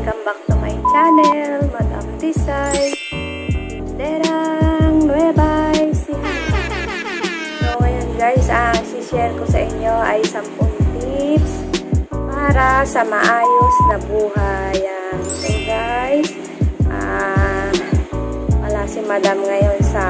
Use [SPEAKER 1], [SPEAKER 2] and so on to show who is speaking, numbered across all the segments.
[SPEAKER 1] Welcome back to my channel, Madam Tisay, Tinderang Nueva Ecija. So ngayon guys, ang share ko sa inyo ay 10 tips para sa maayos na buhay. So guys, wala si Madam ngayon sa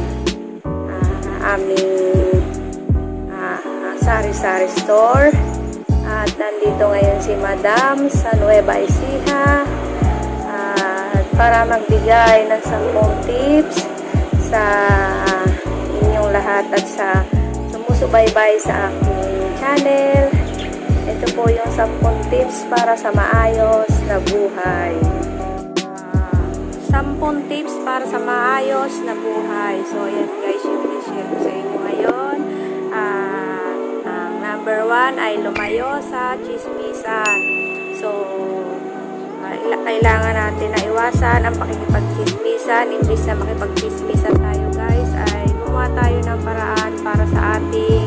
[SPEAKER 1] aming sari-sari store. At nandito ngayon si Madam sa Nueva Ecija para magbigay ng 10 tips sa inyong lahat at sa sumusubaybay sa aking channel. Ito po yung 10 tips para sa maayos na buhay. 10 tips para sa maayos na buhay. So yan guys, yung i-share ko sa inyo ngayon. Number 1 ay lumayo sa chismisan. So, kailangan natin na iwasan ang pakikipag-chismisan. Imbis na makipag-chismisan tayo guys, ay gumawa tayo ng paraan para sa ating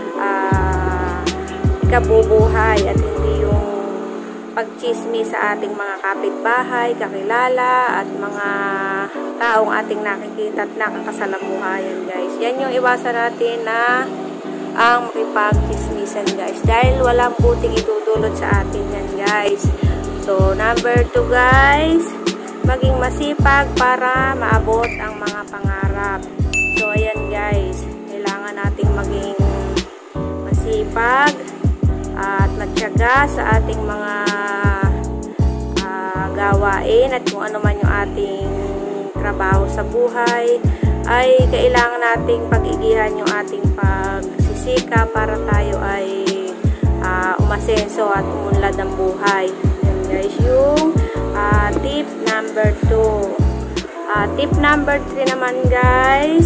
[SPEAKER 1] ikabubuhay at hindi yung pag-chismis sa ating mga kapitbahay, kakilala at mga taong ating nakikita at nakakasalamuhayan guys. Yan yung iwasan natin na ang makipag-chismisan guys, dahil walang buting itutulot sa atin yan guys. So number 2 guys, maging masipag para maabot ang mga pangarap. So ayan guys, kailangan nating maging masipag at magtiyaga sa ating mga gawain at kung ano man yung ating trabaho sa buhay, ay kailangan nating pag-igihan yung ating pagsisika para tayo ay umasenso at umunlad ng buhay. Yan guys, yung tip number 2. Tip number 3 naman guys,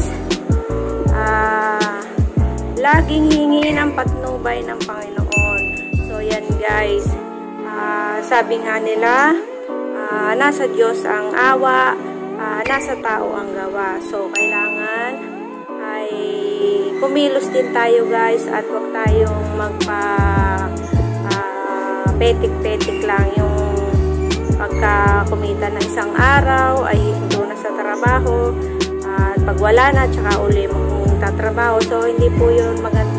[SPEAKER 1] laging hingin ang patnubay ng Panginoon. So yan guys, sabi nga nila, nasa Diyos ang awa, nasa tao ang gawa. So kailangan ay kumilos din tayo guys at huwag tayong petik-petik lang yung pagkakumita ng isang araw ay doon na sa trabaho at pag wala na tsaka uli magtatrabaho. So hindi po yun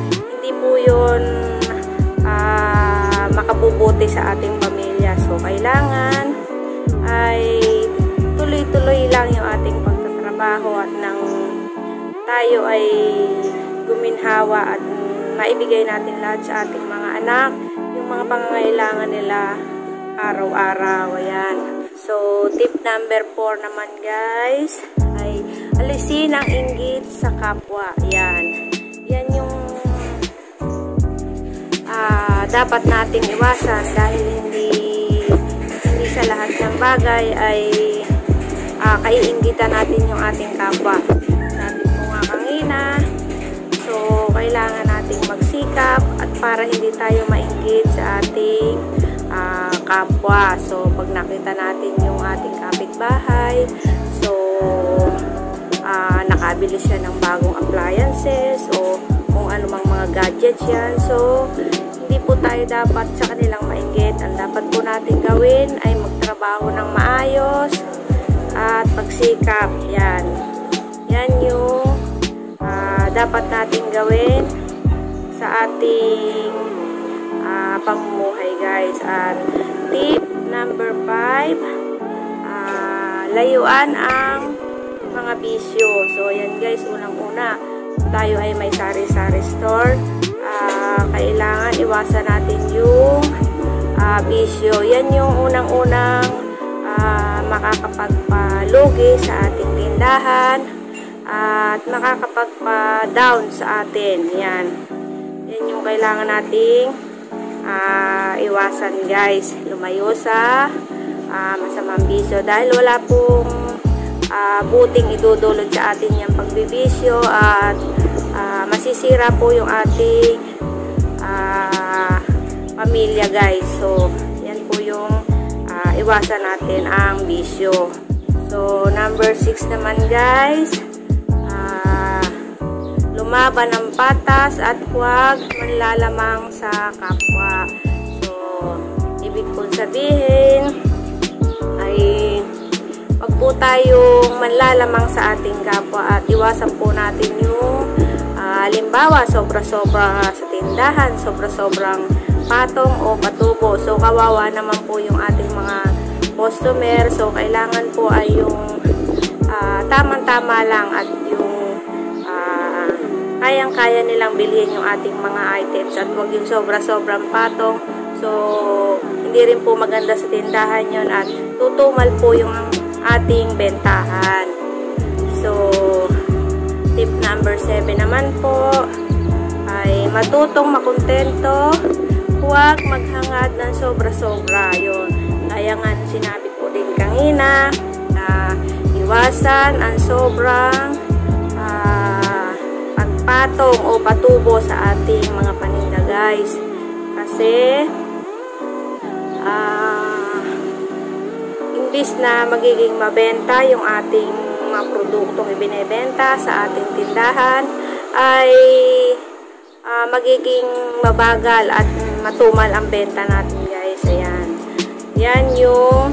[SPEAKER 1] makabubuti sa ating pamilya. So kailangan ay tuloy-tuloy lang yung ating pagtatrabaho at nang tayo ay guminhawa at maibigay natin lahat sa ating mga anak yung mga pangangailangan nila araw-araw. Ayan. So tip number 4 naman guys ay alisin ang inggit sa kapwa. Ayan. Yan yung dapat nating iwasan dahil hindi sa lahat ng bagay ay kaiinggitan natin yung ating kapwa. Sabi ko nga kanina, so kailangan nating magsikap at para hindi tayo mainggit sa ating kapwa. So pag nakita natin yung ating kapitbahay, so nakabili siya ng bagong appliances o kung ano mang mga gadgets yan, so hindi po tayo dapat sa kanilang mainggit. Ang dapat po natin gawin ay magtrabaho ng maayos at pagsikap. Yan. Yan yung dapat natin gawin sa ating pamumuhay guys. At tip number 5, layuan ang mga bisyo. So yan guys, unang-una tayo ay may sari-sari store. Kailangan iwasan natin yung bisyo. Yan yung unang-unang makakapagpalugi sa ating tindahan at makakapagpa-down sa atin. Yan. Yan yung kailangan nating iwasan guys. Lumayo sa masamang bisyo dahil wala pong buting idudulot sa atin yung pagbibisyo at masisira po yung ating pamilya guys. So yan po yung iwasan natin ang bisyo. So number 6 naman guys, lumaban ng patas at huwag manlalamang sa kapwa. So ibig kong sabihin, po tayong manlalamang sa ating kapwa at iwasan po natin yung halimbawa sobra-sobra sa tindahan, sobra-sobrang patong o patubo. So kawawa naman po yung ating mga customer. So kailangan po ay yung tamang-tama lang at yung kayang-kaya nilang bilhin yung ating mga items at huwag yung sobra-sobrang patong. So hindi rin po maganda sa tindahan yun at tutumal po yung ating bentahan. So tip number 7 naman po ay matutong makontento, huwag maghangad ng sobra-sobra. Yun, kaya nga sinabi ko din kanina na iwasan ang sobrang pagpatong o patubo sa ating mga paninda guys. Kasi imbis na magiging mabenta yung ating mga produktong ibinebenta sa ating tindahan ay magiging mabagal at matumal ang benta natin guys. Ayan. Yan yung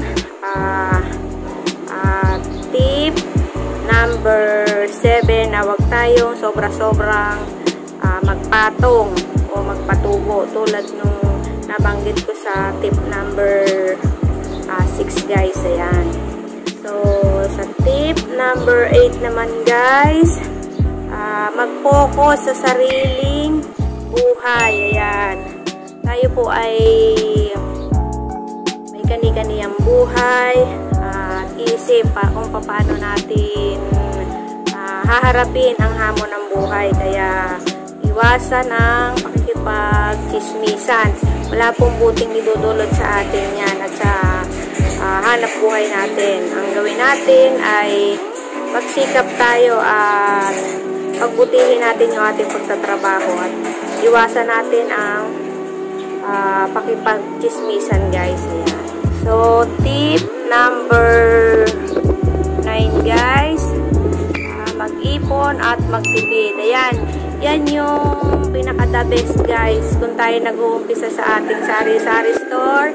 [SPEAKER 1] tip number 7 na huwag tayong sobra-sobrang magpatong o magpatubo tulad nung nabanggit ko sa tip number 6 guys. Ayan. So sa tip number 8 naman guys, mag-focus sa sariling buhay. Ayan. Tayo po ay may kani-kaniyang buhay at isip pa kung paano natin haharapin ang hamon ng buhay. Kaya iwasan ang pakikipag-chismisan. Wala pong buting idudulot sa atin yan at sa hanap buhay natin. Ang gawin natin ay magsikap tayo at pagbutihin natin yung ating pagtatrabaho at iwasan natin ang pakipag-chismisan guys. Ayan. So tip number 9 guys, mag-ipon at magtipid. Ayan, yan yung pinaka-the best guys kung tayo nag-uumpisa sa ating sari-sari store.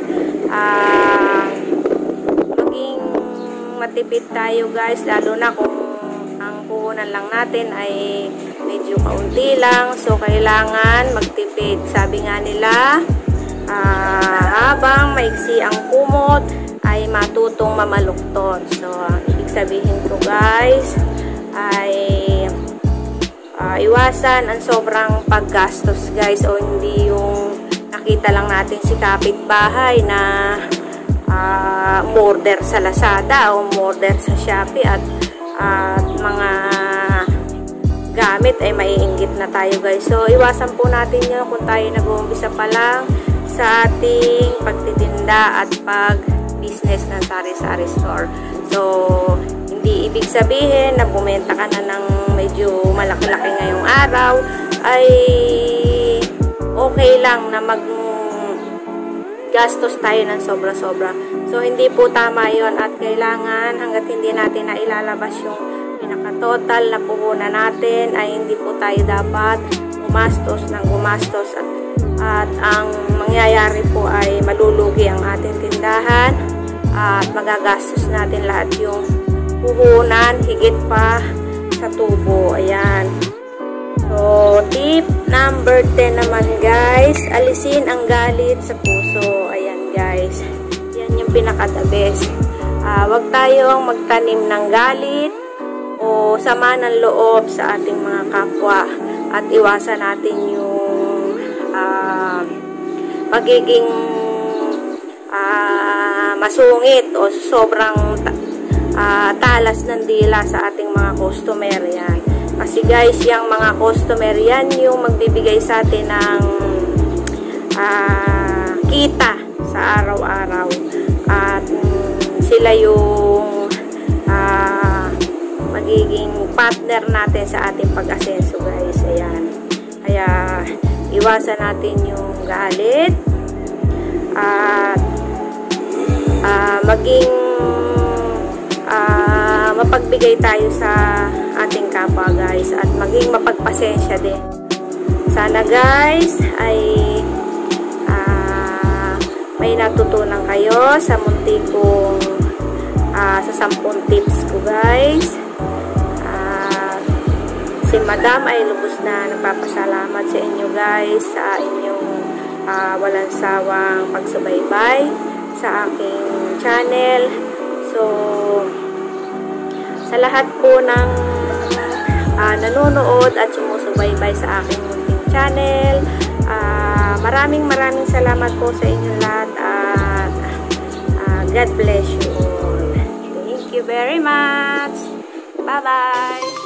[SPEAKER 1] Maging matipid tayo guys, lalo na kung ang puhunan lang natin ay medyo kaunti lang. So kailangan magtipid. Sabi nga nila, habang maiksi ang kumot ay matutong mamaluktot. So ang ibig sabihin ko guys ay iwasan ang sobrang paggastos guys, o hindi yung nakita lang natin si kapitbahay na order sa Lazada o order sa Shopee at mga gamit ay maiinggit na tayo guys. So iwasan po natin yun kung tayo nag-uumpisa pa lang sa ating pagtitinda at pag-business ng sari-sari store. So hindi ibig sabihin na bumenta ka na ng medyo malaki-laki ngayong araw ay okay lang na gastos tayo ng sobra-sobra. So hindi po tama yon at kailangan hanggat hindi natin na ilalabas yung pinaka-total na puhunan natin ay hindi po tayo dapat gumastos ng gumastos at ang mangyayari po ay malulugi ang ating tindahan at magagastos natin lahat yung puhunan higit pa sa tubo. Ayan. So tip number 10 naman guys, alisin ang galit sa puso. Ayan guys, yan yung pinaka-the best. Wag tayong magtanim ng galit o sama ng loob sa ating mga kapwa at iwasan natin yung pagiging masungit o sobrang talas ng dila sa ating mga customer. Yan. Kasi guys, yung mga customer yan yung magbibigay sa atin ng kita sa araw-araw at sila yung magiging partner natin sa ating pag-asenso guys. Ayan. Kaya iwasan natin yung galit at maging mapagbigay tayo sa ating kapwa guys at maging mapagpasensya din. Sana guys ay may natutunan kayo sa munti kong sa 10 tips ko guys. Si Madam ay lubos na nagpapasalamat sa inyo guys sa inyong walang sawang pagsubaybay sa aking channel. So sa lahat po ng nanonood at sumusubaybay sa aking munting channel, maraming salamat po sa inyong lahat at God bless you all. Thank you very much. Bye bye.